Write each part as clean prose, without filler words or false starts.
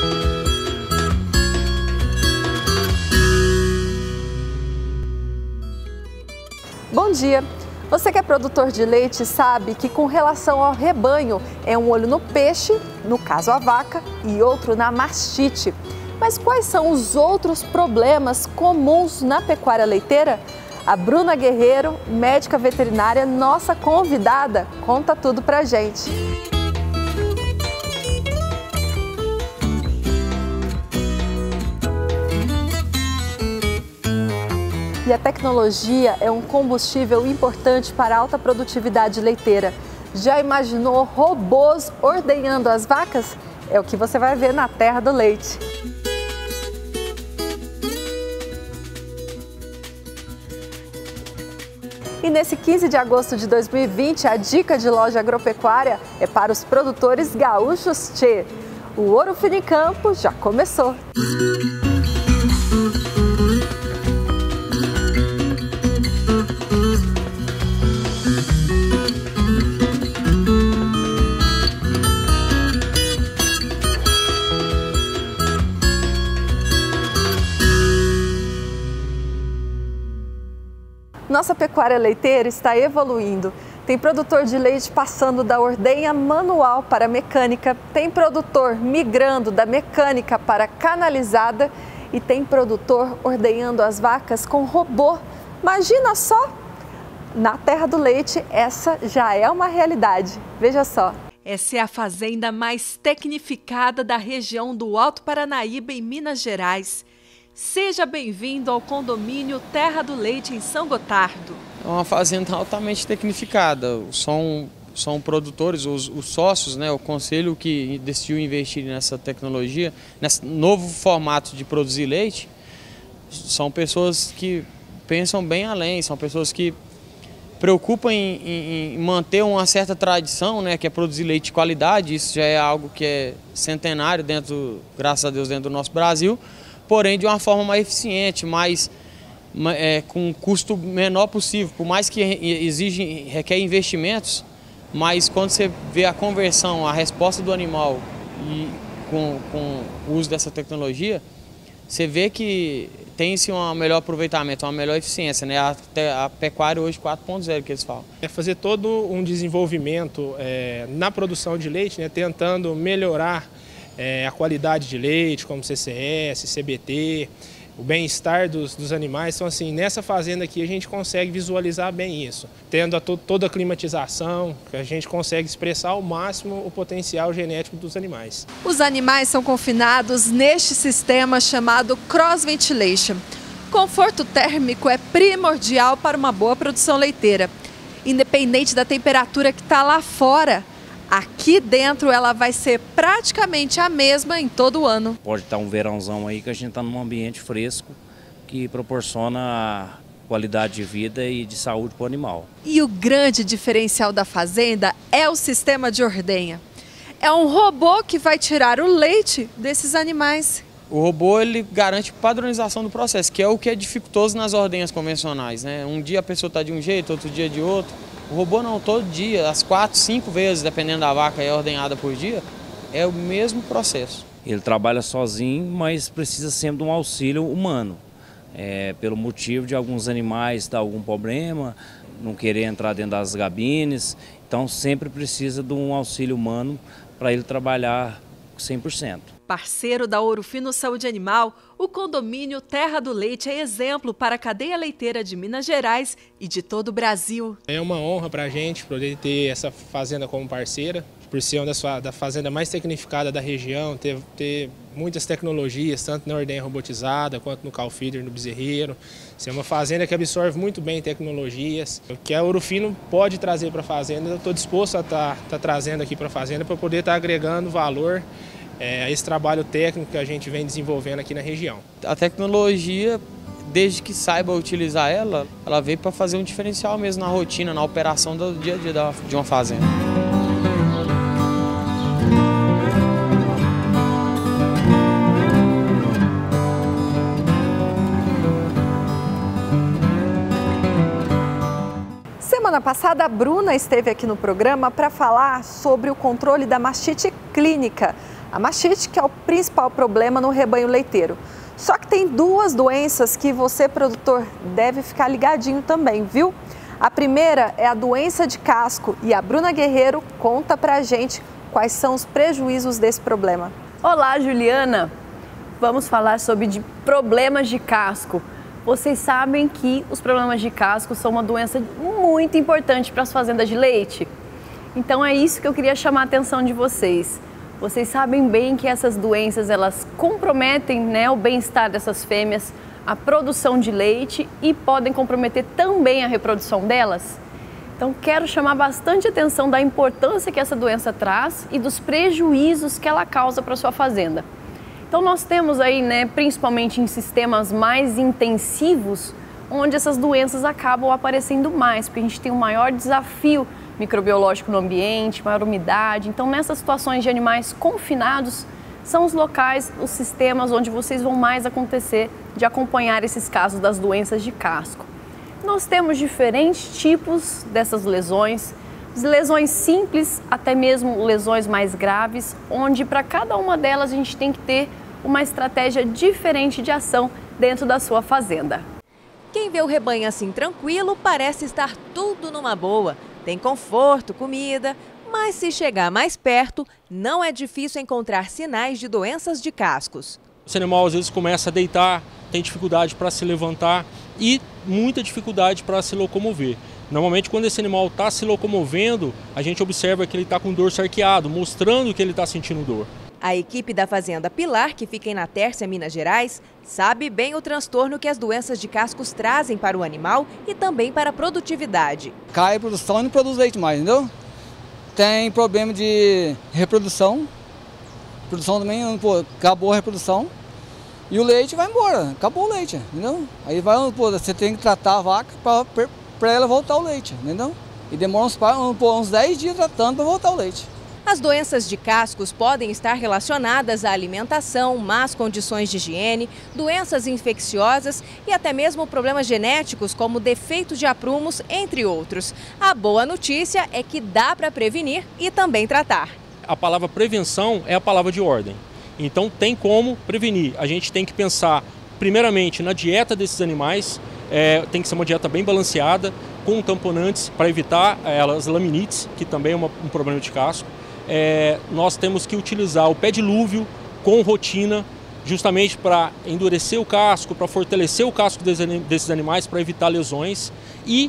Bom dia! Você que é produtor de leite sabe que com relação ao rebanho é um olho no peixe, no caso a vaca, e outro na mastite. Mas quais são os outros problemas comuns na pecuária leiteira? A Bruna Guerreiro, médica veterinária, nossa convidada, conta tudo pra gente. E a tecnologia é um combustível importante para a alta produtividade leiteira. Já imaginou robôs ordenhando as vacas? É o que você vai ver na Terra do Leite. E nesse 15 de agosto de 2020, a dica de loja agropecuária é para os produtores gaúchos tchê. O Ouro Fino em Campo já começou. Nossa pecuária leiteira está evoluindo. Tem produtor de leite passando da ordenha manual para a mecânica, tem produtor migrando da mecânica para a canalizada e tem produtor ordenhando as vacas com robô. Imagina só! Na Terra do Leite, essa já é uma realidade. Veja só. Essa é a fazenda mais tecnificada da região do Alto Paranaíba, em Minas Gerais. Seja bem-vindo ao condomínio Terra do Leite, em São Gotardo. É uma fazenda altamente tecnificada. São produtores, os sócios, né, o conselho que decidiu investir nessa tecnologia, nesse novo formato de produzir leite, são pessoas que pensam bem além, são pessoas que preocupam em manter uma certa tradição, né, que é produzir leite de qualidade. Isso já é algo que é centenário, graças a Deus, dentro do nosso Brasil. Porém de uma forma mais eficiente, com um custo menor possível. Por mais que requer investimentos, mas quando você vê a conversão, a resposta do animal e com o uso dessa tecnologia, você vê que tem-se um melhor aproveitamento, uma melhor eficiência, né? A pecuária hoje 4.0 que eles falam. É fazer todo um desenvolvimento na produção de leite, né? Tentando melhorar a qualidade de leite, como CCS, CBT, o bem-estar dos animais. Então, assim, nessa fazenda aqui a gente consegue visualizar bem isso. Tendo toda a climatização, que a gente consegue expressar ao máximo o potencial genético dos animais. Os animais são confinados neste sistema chamado Cross Ventilation. Conforto térmico é primordial para uma boa produção leiteira. Independente da temperatura que está lá fora, aqui dentro ela vai ser praticamente a mesma em todo o ano. Pode estar um verãozão aí que a gente está num ambiente fresco que proporciona qualidade de vida e de saúde para o animal. E o grande diferencial da fazenda é o sistema de ordenha. É um robô que vai tirar o leite desses animais. O robô ele garante padronização do processo, que é o que é dificultoso nas ordenhas convencionais, né? Um dia a pessoa está de um jeito, outro dia de outro. O robô não, todo dia, as 4, 5 vezes, dependendo da vaca, é ordenhada por dia, é o mesmo processo. Ele trabalha sozinho, mas precisa sempre de um auxílio humano. Pelo motivo de alguns animais dar algum problema, não querer entrar dentro das gabines, então sempre precisa de um auxílio humano para ele trabalhar 100%. Parceiro da Ouro Fino Saúde Animal, o condomínio Terra do Leite é exemplo para a cadeia leiteira de Minas Gerais e de todo o Brasil. É uma honra para a gente poder ter essa fazenda como parceira, por ser uma da fazenda mais tecnificada da região, ter muitas tecnologias, tanto na ordenha robotizada quanto no cow feeder, no bezerreiro. Ser uma fazenda que absorve muito bem tecnologias. O que a Ouro Fino pode trazer para a fazenda, eu estou disposto a estar trazendo aqui para a fazenda para poder estar agregando valor a esse trabalho técnico que a gente vem desenvolvendo aqui na região. A tecnologia, desde que saiba utilizar ela veio para fazer um diferencial mesmo na rotina, na operação do dia a dia de uma fazenda. Semana passada, a Bruna esteve aqui no programa para falar sobre o controle da mastite clínica. A mastite, que é o principal problema no rebanho leiteiro. Só que tem duas doenças que você, produtor, deve ficar ligadinho também, viu? A primeira é a doença de casco e a Bruna Guerreiro conta pra gente quais são os prejuízos desse problema. Olá, Juliana! Vamos falar sobre problemas de casco. Vocês sabem que os problemas de casco são uma doença muito importante para as fazendas de leite. Então é isso que eu queria chamar a atenção de vocês. Vocês sabem bem que essas doenças elas comprometem, né, o bem-estar dessas fêmeas, a produção de leite e podem comprometer também a reprodução delas. Então quero chamar bastante atenção da importância que essa doença traz e dos prejuízos que ela causa para a sua fazenda. Então nós temos aí, né, principalmente em sistemas mais intensivos, onde essas doenças acabam aparecendo mais, porque a gente tem um maior desafio microbiológico no ambiente, maior umidade. Então nessas situações de animais confinados, são os locais, os sistemas onde vocês vão mais acontecer de acompanhar esses casos das doenças de casco. Nós temos diferentes tipos dessas lesões, lesões simples até mesmo lesões mais graves, onde para cada uma delas a gente tem que ter uma estratégia diferente de ação dentro da sua fazenda. Quem vê o rebanho assim tranquilo parece estar tudo numa boa. Tem conforto, comida, mas se chegar mais perto, não é difícil encontrar sinais de doenças de cascos. Esse animal às vezes começa a deitar, tem dificuldade para se levantar e muita dificuldade para se locomover. Normalmente quando esse animal está se locomovendo, a gente observa que ele está com o dorso arqueado, mostrando que ele está sentindo dor. A equipe da Fazenda Pilar, que fica em Natércia, Minas Gerais, sabe bem o transtorno que as doenças de cascos trazem para o animal e também para a produtividade. Cai a produção e não produz leite mais, entendeu? Tem problema de reprodução, produção também, pô, acabou a reprodução e o leite vai embora, acabou o leite, entendeu? Aí vai, pô, você tem que tratar a vaca para ela voltar o leite, entendeu? E demora uns 10 dias tratando para voltar o leite. As doenças de cascos podem estar relacionadas à alimentação, más condições de higiene, doenças infecciosas e até mesmo problemas genéticos como defeito de aprumos, entre outros. A boa notícia é que dá para prevenir e também tratar. A palavra prevenção é a palavra de ordem. Então tem como prevenir. A gente tem que pensar primeiramente na dieta desses animais, tem que ser uma dieta bem balanceada, com tamponantes para evitar as laminites, que também é um problema de casco. Nós temos que utilizar o pé dilúvio com rotina, justamente para endurecer o casco, para fortalecer o casco desses animais, para evitar lesões. E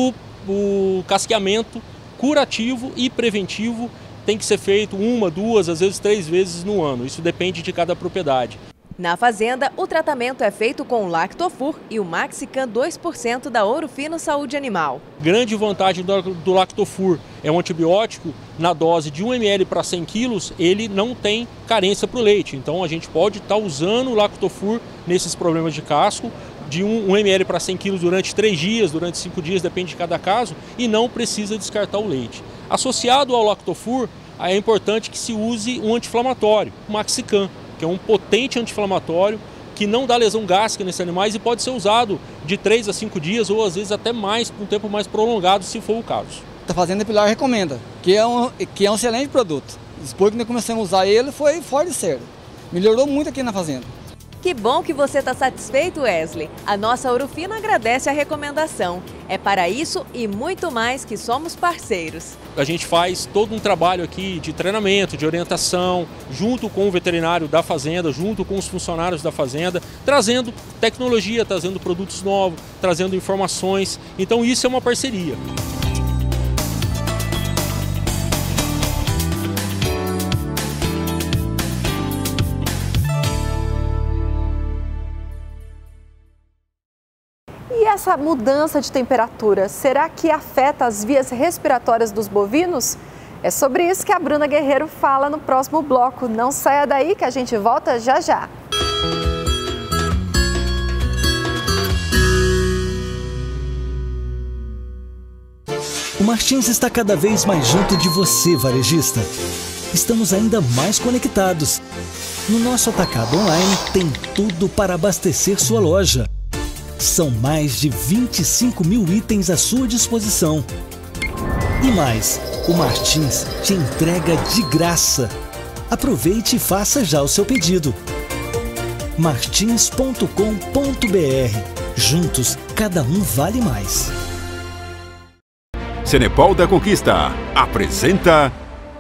o casqueamento curativo e preventivo tem que ser feito 1, 2, às vezes 3 vezes no ano. Isso depende de cada propriedade. Na fazenda, o tratamento é feito com o Lactofur e o Maxican 2% da Ouro Fino Saúde Animal. Grande vantagem do Lactofur é um antibiótico na dose de 1 ml para 100 quilos, ele não tem carência para o leite. Então a gente pode estar usando o Lactofur nesses problemas de casco, de 1 ml para 100 quilos durante 3 dias, durante 5 dias, depende de cada caso, e não precisa descartar o leite. Associado ao Lactofur, é importante que se use um anti-inflamatório, o Maxican, que é um potente anti-inflamatório que não dá lesão gástrica nesses animais e pode ser usado de 3 a 5 dias ou às vezes até mais, por um tempo mais prolongado, se for o caso. A Fazenda Pilar recomenda, que é um excelente produto. Depois que nós começamos a usar ele, foi fora de série. Melhorou muito aqui na fazenda. Que bom que você está satisfeito, Wesley. A nossa Ouro Fino agradece a recomendação. É para isso e muito mais que somos parceiros. A gente faz todo um trabalho aqui de treinamento, de orientação, junto com o veterinário da fazenda, junto com os funcionários da fazenda, trazendo tecnologia, trazendo produtos novos, trazendo informações. Então isso é uma parceria. E essa mudança de temperatura, será que afeta as vias respiratórias dos bovinos? É sobre isso que a Bruna Guerreiro fala no próximo bloco. Não saia daí que a gente volta já já. O Martins está cada vez mais junto de você, varejista. Estamos ainda mais conectados. No nosso atacado online tem tudo para abastecer sua loja. São mais de 25 mil itens à sua disposição. E mais, o Martins te entrega de graça. Aproveite e faça já o seu pedido. martins.com.br. Juntos, cada um vale mais. Cenepal da Conquista apresenta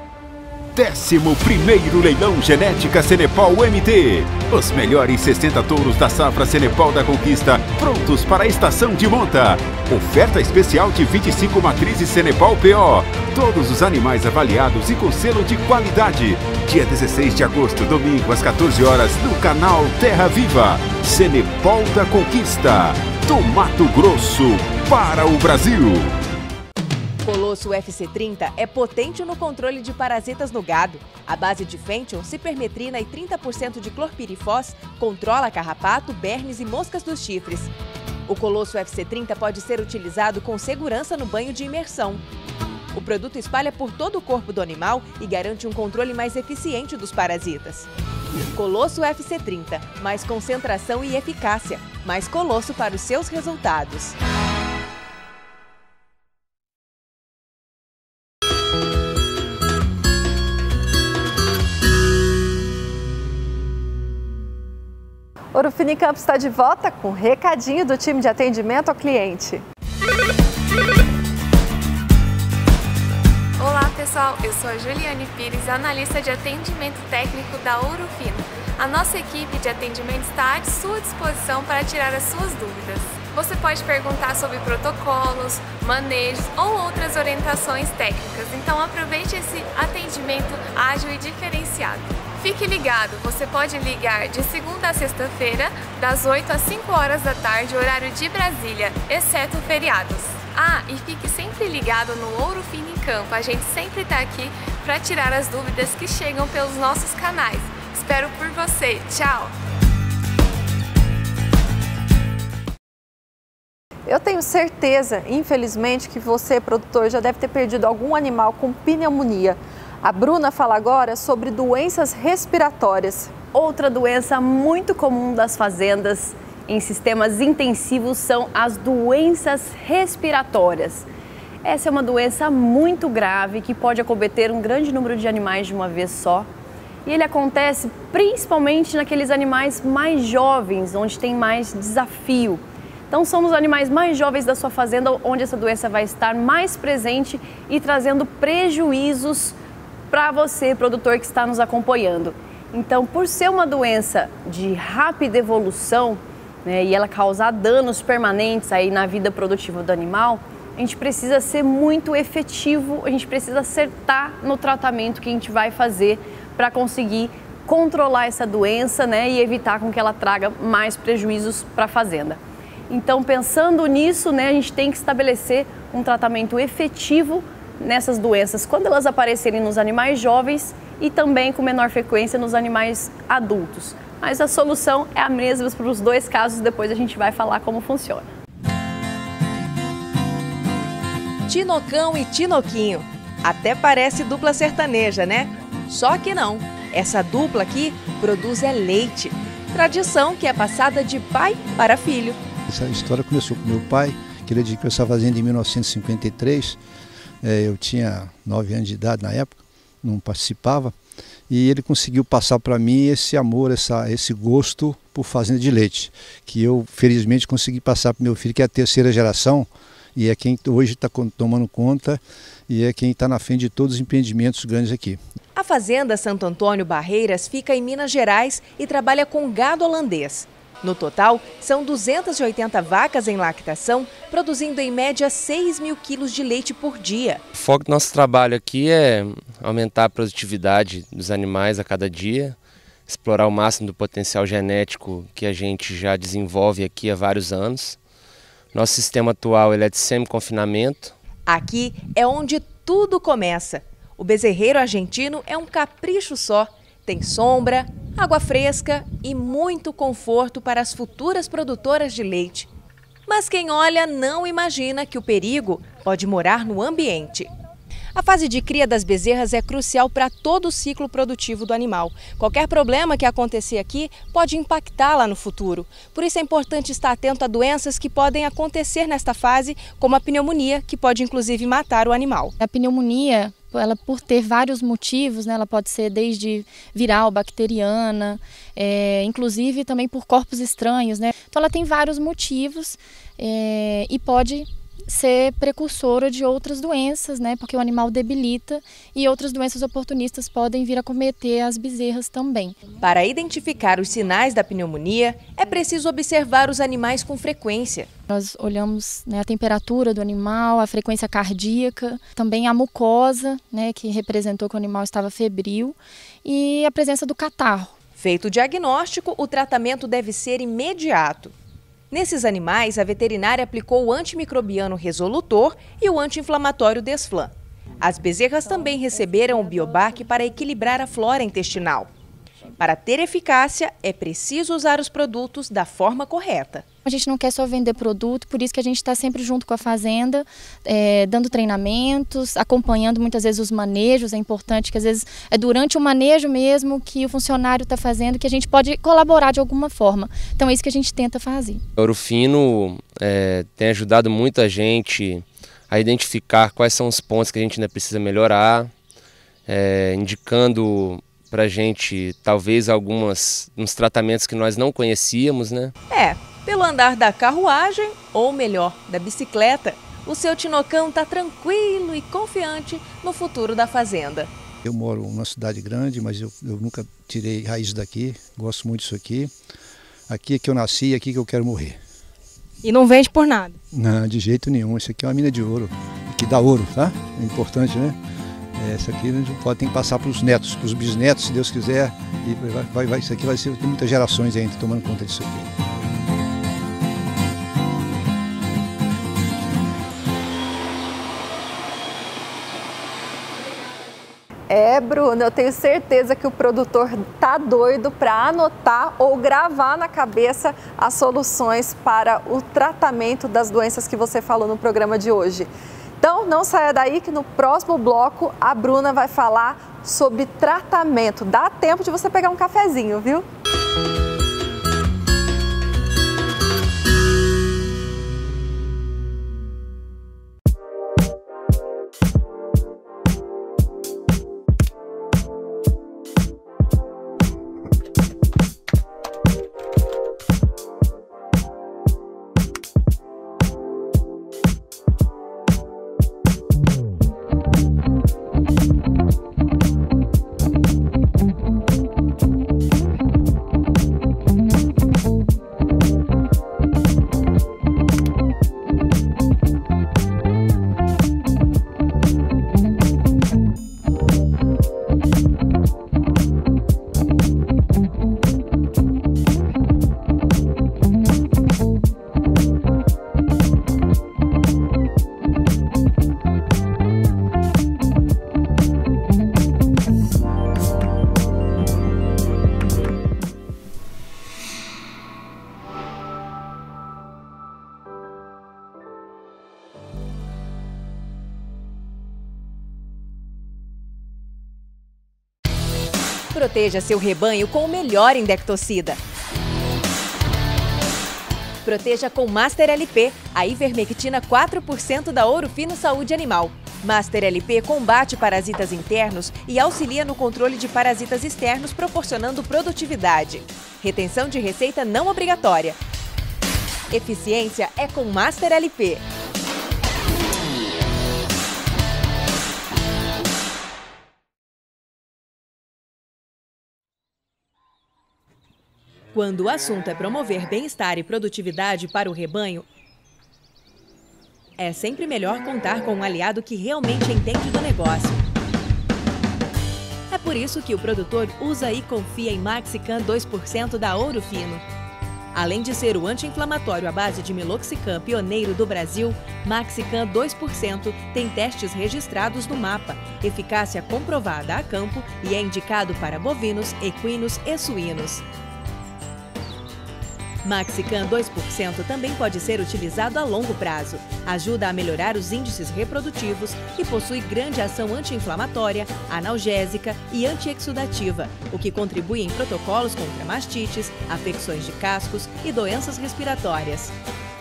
11º Leilão Genética Cenepal MT. Os melhores 60 touros da safra Cenepal da Conquista prontos para a estação de monta. Oferta especial de 25 matrizes Cenepal PO. Todos os animais avaliados e com selo de qualidade. Dia 16 de agosto, domingo, às 14 horas, no canal Terra Viva. Cenepal da Conquista, do Mato Grosso para o Brasil. Colosso FC30 é potente no controle de parasitas no gado. A base de Fention, cipermetrina e 30% de clorpirifos controla carrapato, bernes e moscas dos chifres. O Colosso FC30 pode ser utilizado com segurança no banho de imersão. O produto espalha por todo o corpo do animal e garante um controle mais eficiente dos parasitas. Colosso FC30, mais concentração e eficácia, mais Colosso para os seus resultados. Ouro Fino em Campo está de volta com um recadinho do time de atendimento ao cliente. Olá pessoal, eu sou a Juliane Pires, analista de atendimento técnico da Ouro Fino. A nossa equipe de atendimento está à sua disposição para tirar as suas dúvidas. Você pode perguntar sobre protocolos, manejos ou outras orientações técnicas, então aproveite esse atendimento ágil e diferenciado. Fique ligado, você pode ligar de segunda a sexta-feira, das 8 às 5 horas da tarde, horário de Brasília, exceto feriados. Ah, e fique sempre ligado no Ouro Fino em Campo, a gente sempre está aqui para tirar as dúvidas que chegam pelos nossos canais. Espero por você, tchau! Eu tenho certeza, infelizmente, que você, produtor, já deve ter perdido algum animal com pneumonia. A Bruna fala agora sobre doenças respiratórias. Outra doença muito comum das fazendas em sistemas intensivos são as doenças respiratórias. Essa é uma doença muito grave que pode acometer um grande número de animais de uma vez só. E ele acontece principalmente naqueles animais mais jovens, onde tem mais desafio. Então são os animais mais jovens da sua fazenda onde essa doença vai estar mais presente e trazendo prejuízos para você, produtor que está nos acompanhando. Então, por ser uma doença de rápida evolução, né, e ela causar danos permanentes aí na vida produtiva do animal, a gente precisa ser muito efetivo, a gente precisa acertar no tratamento que a gente vai fazer para conseguir controlar essa doença, né, e evitar com que ela traga mais prejuízos para a fazenda. Então, pensando nisso, né, a gente tem que estabelecer um tratamento efetivo nessas doenças quando elas aparecerem nos animais jovens e também com menor frequência nos animais adultos. Mas a solução é a mesma para os dois casos, depois a gente vai falar como funciona. Tinocão e Tinoquinho. Até parece dupla sertaneja, né? Só que não. Essa dupla aqui produz leite. Tradição que é passada de pai para filho. Essa história começou com meu pai, que ele adquiriu essa fazenda em 1953. Eu tinha 9 anos de idade na época, não participava, e ele conseguiu passar para mim esse amor, esse gosto por fazenda de leite, que eu felizmente consegui passar para meu filho, que é a terceira geração, e é quem hoje está tomando conta, e é quem está na frente de todos os empreendimentos grandes aqui. A fazenda Santo Antônio Barreiras fica em Minas Gerais e trabalha com gado holandês. No total, são 280 vacas em lactação, produzindo em média 6 mil quilos de leite por dia. O foco do nosso trabalho aqui é aumentar a produtividade dos animais a cada dia, explorar o máximo do potencial genético que a gente já desenvolve aqui há vários anos. Nosso sistema atual ele é de semi-confinamento. Aqui é onde tudo começa. O bezerreiro argentino é um capricho só. Tem sombra, água fresca e muito conforto para as futuras produtoras de leite. Mas quem olha não imagina que o perigo pode morar no ambiente. A fase de cria das bezerras é crucial para todo o ciclo produtivo do animal. Qualquer problema que acontecer aqui pode impactar lá no futuro. Por isso é importante estar atento a doenças que podem acontecer nesta fase, como a pneumonia, que pode inclusive matar o animal. A pneumonia, ela por ter vários motivos, né, ela pode ser desde viral, bacteriana, inclusive também por corpos estranhos, né? Então ela tem vários motivos e pode ser precursora de outras doenças, né? Porque o animal debilita e outras doenças oportunistas podem vir a cometer as bezerras também. Para identificar os sinais da pneumonia, é preciso observar os animais com frequência. Nós olhamos, né, a temperatura do animal, a frequência cardíaca, também a mucosa, né, que representou que o animal estava febril, e a presença do catarro. Feito o diagnóstico, o tratamento deve ser imediato. Nesses animais, a veterinária aplicou o antimicrobiano Resolutor e o anti-inflamatório Desflan. As bezerras também receberam o Biobac para equilibrar a flora intestinal. Para ter eficácia, é preciso usar os produtos da forma correta. A gente não quer só vender produto, por isso que a gente está sempre junto com a fazenda, dando treinamentos, acompanhando muitas vezes os manejos. É importante que às vezes é durante o manejo mesmo que o funcionário está fazendo, que a gente pode colaborar de alguma forma. Então é isso que a gente tenta fazer. O Ouro Fino tem ajudado muito a gente a identificar quais são os pontos que a gente ainda precisa melhorar, indicando para a gente talvez uns tratamentos que nós não conhecíamos, né? Pelo andar da carruagem, ou melhor, da bicicleta, o seu Tinocão está tranquilo e confiante no futuro da fazenda. Eu moro numa cidade grande, mas eu nunca tirei raiz daqui, gosto muito disso aqui. Aqui é que eu nasci, aqui que eu quero morrer. E não vende por nada? Não, de jeito nenhum. Isso aqui é uma mina de ouro, que dá ouro, tá? É importante, né? Isso aqui tem que passar para os netos, para os bisnetos, se Deus quiser. E isso aqui vai ser muitas gerações ainda tomando conta disso aqui. Bruno, eu tenho certeza que o produtor tá doido para anotar ou gravar na cabeça as soluções para o tratamento das doenças que você falou no programa de hoje. Então, não saia daí que no próximo bloco a Bruna vai falar sobre tratamento. Dá tempo de você pegar um cafezinho, viu? Proteja seu rebanho com o melhor indectocida. Proteja com Master LP, a ivermectina 4% da Ouro Fino Saúde Animal. Master LP combate parasitas internos e auxilia no controle de parasitas externos, proporcionando produtividade. Retenção de receita não obrigatória. Eficiência é com Master LP. Quando o assunto é promover bem-estar e produtividade para o rebanho, é sempre melhor contar com um aliado que realmente entende do negócio. É por isso que o produtor usa e confia em Maxican 2% da Ouro Fino. Além de ser o anti-inflamatório à base de meloxicam pioneiro do Brasil, Maxican 2% tem testes registrados no MAPA, eficácia comprovada a campo e é indicado para bovinos, equinos e suínos. Maxican 2% também pode ser utilizado a longo prazo. Ajuda a melhorar os índices reprodutivos e possui grande ação anti-inflamatória, analgésica e antiexudativa, o que contribui em protocolos contra mastites, afecções de cascos e doenças respiratórias.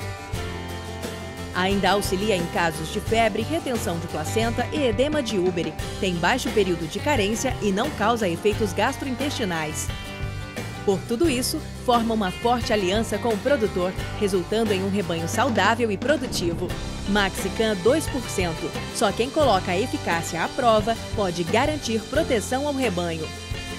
Ainda auxilia em casos de febre, retenção de placenta e edema de úbere. Tem baixo período de carência e não causa efeitos gastrointestinais. Por tudo isso, forma uma forte aliança com o produtor, resultando em um rebanho saudável e produtivo. Maxican 2%. Só quem coloca a eficácia à prova pode garantir proteção ao rebanho.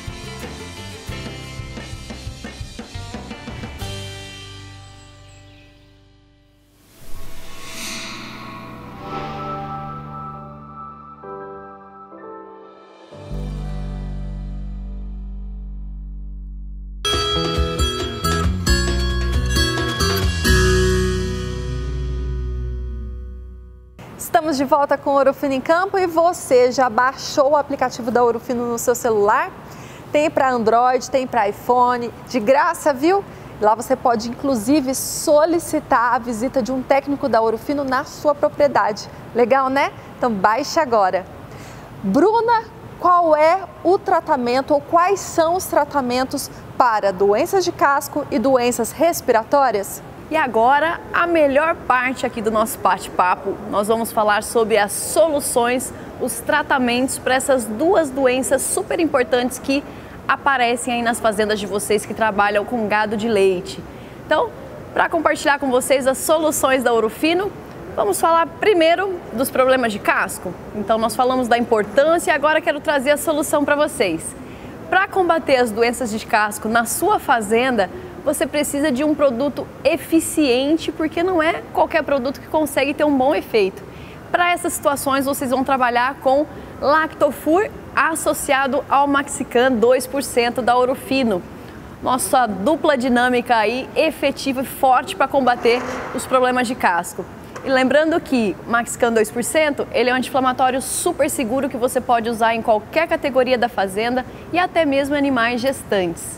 Estamos de volta com o Ouro Fino em Campo e você já baixou o aplicativo da Ouro Fino no seu celular? Tem para Android, tem para iPhone, de graça, viu? Lá você pode inclusive solicitar a visita de um técnico da Ouro Fino na sua propriedade. Legal, né? Então baixe agora. Bruna, qual é o tratamento ou quais são os tratamentos para doenças de casco e doenças respiratórias? E agora, a melhor parte aqui do nosso bate-papo, nós vamos falar sobre as soluções, os tratamentos para essas duas doenças super importantes que aparecem aí nas fazendas de vocês que trabalham com gado de leite. Então, para compartilhar com vocês as soluções da Ouro Fino, vamos falar primeiro dos problemas de casco. Então, nós falamos da importância e agora quero trazer a solução para vocês. Para combater as doenças de casco na sua fazenda, você precisa de um produto eficiente, porque não é qualquer produto que consegue ter um bom efeito. Para essas situações, vocês vão trabalhar com Lactofur associado ao Maxican 2% da Ouro Fino. Nossa dupla dinâmica aí, efetiva e forte para combater os problemas de casco. E lembrando que Maxican 2%, ele é um anti-inflamatório super seguro que você pode usar em qualquer categoria da fazenda e até mesmo em animais gestantes.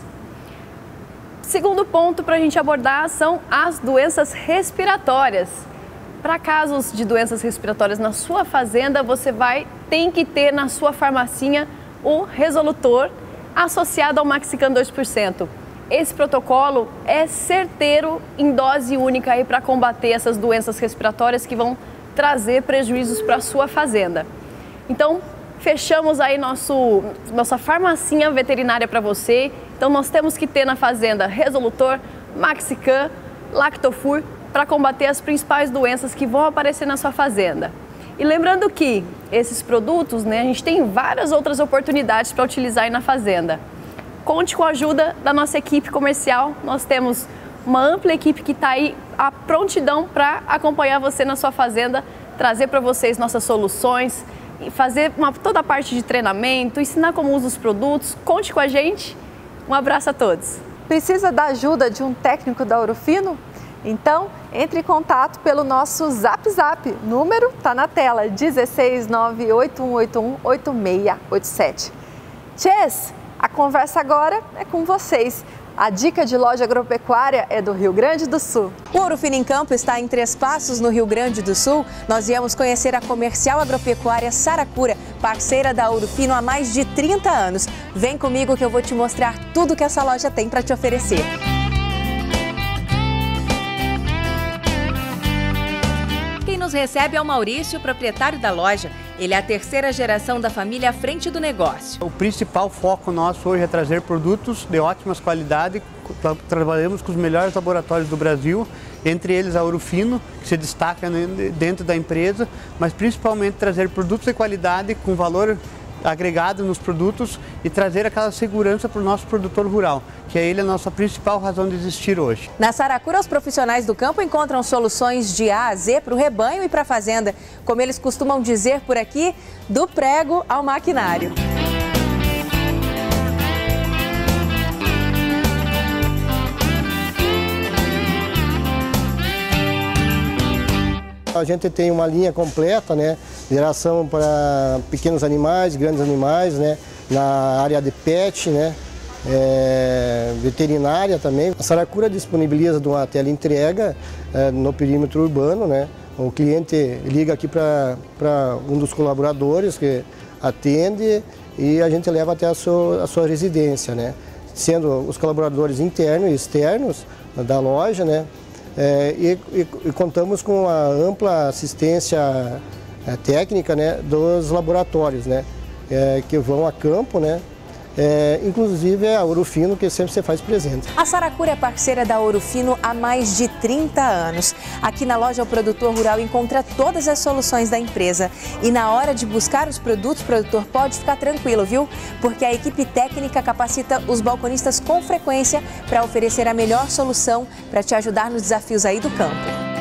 Segundo ponto para a gente abordar são as doenças respiratórias. Para casos de doenças respiratórias na sua fazenda, você tem que ter na sua farmacinha o Resolutor associado ao Maxican 2%. Esse protocolo é certeiro em dose única para combater essas doenças respiratórias que vão trazer prejuízos para a sua fazenda. Então, fechamos aí nossa farmacinha veterinária para você. Então nós temos que ter na fazenda Resolutor, Maxican, Lactofur para combater as principais doenças que vão aparecer na sua fazenda. E lembrando que esses produtos, a gente tem várias outras oportunidades para utilizar aí na fazenda. Conte com a ajuda da nossa equipe comercial. Nós temos uma ampla equipe que está aí à prontidão para acompanhar você na sua fazenda, trazer para vocês nossas soluções, fazer toda a parte de treinamento, ensinar como usa os produtos. Conte com a gente. Um abraço a todos. Precisa da ajuda de um técnico da Ouro Fino? Então, entre em contato pelo nosso Zap. Número está na tela, 16981818687. Tchês, a conversa agora é com vocês. A dica de loja agropecuária é do Rio Grande do Sul. O Ouro Fino em Campo está em Três Passos, no Rio Grande do Sul. Nós viemos conhecer a comercial agropecuária Saracura, parceira da Ouro Fino há mais de 30 anos. Vem comigo que eu vou te mostrar tudo que essa loja tem para te oferecer. Quem nos recebe é o Maurício, proprietário da loja. Ele é a terceira geração da família à frente do negócio. O principal foco nosso hoje é trazer produtos de ótimas qualidades. Trabalhamos com os melhores laboratórios do Brasil, entre eles a Ouro Fino, que se destaca dentro da empresa, mas principalmente trazer produtos de qualidade com valor agregado nos produtos e trazer aquela segurança para o nosso produtor rural, que é ele a nossa principal razão de existir hoje. Na Saracura, os profissionais do campo encontram soluções de A a Z para o rebanho e para a fazenda. Como eles costumam dizer por aqui, do prego ao maquinário. A gente tem uma linha completa, geração para pequenos animais, grandes animais, na área de pet, veterinária também. A Saracura disponibiliza uma teleentrega no perímetro urbano, né? O cliente liga aqui para um dos colaboradores que atende e a gente leva até a sua residência, né? Sendo os colaboradores internos e externos da loja, né? E contamos com a ampla assistência técnica, né, dos laboratórios, né? Que vão a campo, né? Inclusive a Ouro Fino, que sempre se faz presente. A Saracura é parceira da Ouro Fino há mais de 30 anos. Aqui na loja o produtor rural encontra todas as soluções da empresa. E na hora de buscar os produtos, o produtor pode ficar tranquilo, viu? Porque a equipe técnica capacita os balconistas com frequência para oferecer a melhor solução para te ajudar nos desafios aí do campo.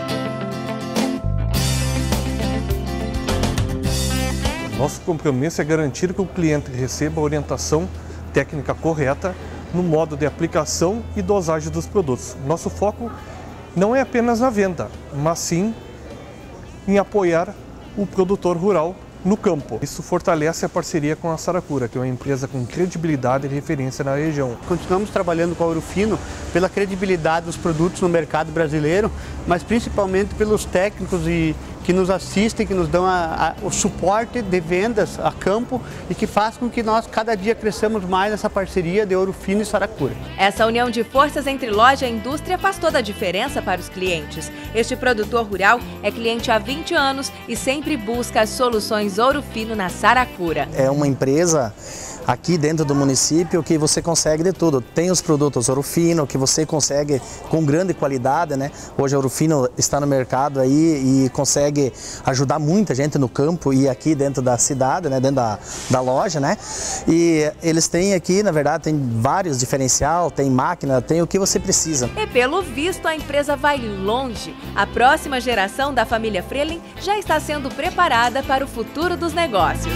Nosso compromisso é garantir que o cliente receba a orientação técnica correta no modo de aplicação e dosagem dos produtos. Nosso foco não é apenas na venda, mas sim em apoiar o produtor rural no campo. Isso fortalece a parceria com a Saracura, que é uma empresa com credibilidade e referência na região. Continuamos trabalhando com a Ouro Fino pela credibilidade dos produtos no mercado brasileiro, mas principalmente pelos técnicos que nos assistem, que nos dão o suporte de vendas a campo e que faz com que nós cada dia cresçamos mais nessa parceria de Ouro Fino e Saracura. Essa união de forças entre loja e indústria faz toda a diferença para os clientes. Este produtor rural é cliente há 20 anos e sempre busca as soluções Ouro Fino na Saracura. É uma empresa aqui dentro do município que você consegue de tudo. Tem os produtos Ouro Fino que você consegue com grande qualidade, né? Hoje a Ouro Fino está no mercado aí e consegue ajudar muita gente no campo e aqui dentro da cidade, né? Dentro da loja, né? E eles têm aqui, na verdade, tem vários diferencial, tem máquina, tem o que você precisa. E pelo visto a empresa vai longe. A próxima geração da família Freling já está sendo preparada para o futuro dos negócios.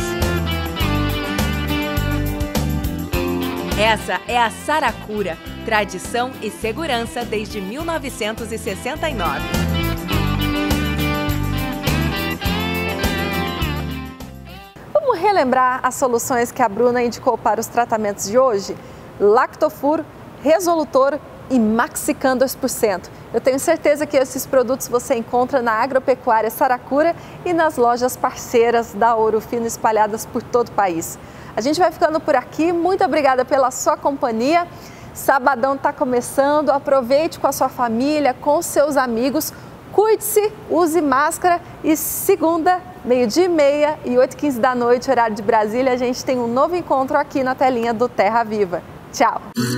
Essa é a Saracura, tradição e segurança desde 1969. Vamos relembrar as soluções que a Bruna indicou para os tratamentos de hoje? Lactofur, Resolutor e Maxican 2%. Eu tenho certeza que esses produtos você encontra na Agropecuária Saracura e nas lojas parceiras da Ouro Fino espalhadas por todo o país. A gente vai ficando por aqui, muito obrigada pela sua companhia. Sabadão está começando, aproveite com a sua família, com os seus amigos, cuide-se, use máscara e segunda, 12h30 e 8h15 da noite, horário de Brasília, a gente tem um novo encontro aqui na telinha do Terra Viva. Tchau!